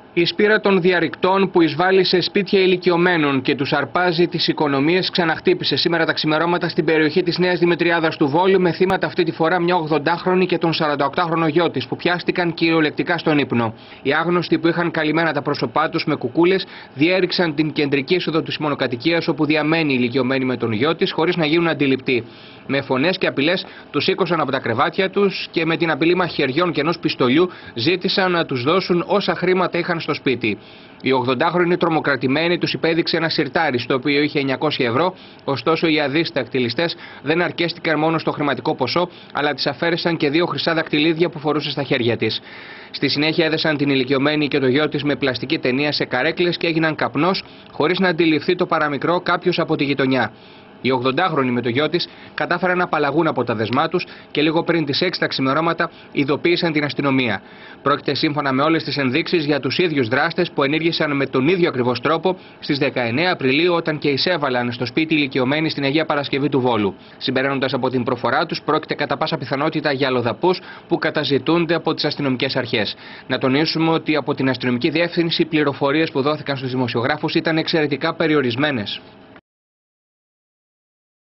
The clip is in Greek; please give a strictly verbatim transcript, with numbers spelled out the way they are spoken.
Η σπήρα των διαρρηκτών που εισβάλλει σε σπίτια ηλικιωμένων και τους αρπάζει τις οικονομίες ξαναχτύπησε σήμερα τα ξημερώματα στην περιοχή της Νέας Δημητριάδας του Βόλου, με θύματα αυτή τη φορά μια ογδοντάχρονη και τον σαρανταοκτάχρονο γιο της, που πιάστηκαν κυριολεκτικά στον ύπνο. Οι άγνωστοι, που είχαν καλυμμένα τα πρόσωπά τους με κουκούλες, διέριξαν την κεντρική είσοδο της μονοκατοικίας όπου διαμένει η ηλικιωμένη με τον γιο της, χωρίς να γίνουν αντιληπτοί. Με φωνές και απειλές τους σήκωσαν από τα κρεβάτια τους και με την απειλή μαχαιριών και ενός πιστολιού ζήτησαν να τους δώσουν όσα χρήματα είχαν στο σπίτι. Οι ογδοντάχρονοι τρομοκρατημένοι τους υπέδειξε ένα σιρτάρι, στο οποίο είχε εννιακόσια ευρώ, ωστόσο οι αδίστακτοι ληστές δεν αρκέστηκαν μόνο στο χρηματικό ποσό, αλλά της αφαίρεσαν και δύο χρυσά δακτυλίδια που φορούσε στα χέρια της. Στη συνέχεια έδεσαν την ηλικιωμένη και το γιο της με πλαστική ταινία σε καρέκλες και έγιναν καπνός, χωρίς να αντιληφθεί το παραμικρό κάποιος από τη γειτονιά. Οι ογδοντάχρονοι με το γιο της κατάφεραν να απαλλαγούν από τα δεσμά τους και λίγο πριν τις έξι τα ξημερώματα ειδοποίησαν την αστυνομία. Πρόκειται, σύμφωνα με όλες τις ενδείξεις, για τους ίδιους δράστες που ενήργησαν με τον ίδιο ακριβώς τρόπο στις δεκαεννέα Απριλίου, όταν και εισέβαλαν στο σπίτι ηλικιωμένοι στην Αγία Παρασκευή του Βόλου. Συμπεραίνοντας από την προφορά τους, πρόκειται κατά πάσα πιθανότητα για αλλοδαπούς που καταζητούνται από τις αστυνομικές αρχές. Να τονίσουμε ότι από την αστυνομική διεύθυνση οι πληροφορίες που δόθηκαν στους δημοσιογράφους ήταν εξαιρετικά περιορισμένες.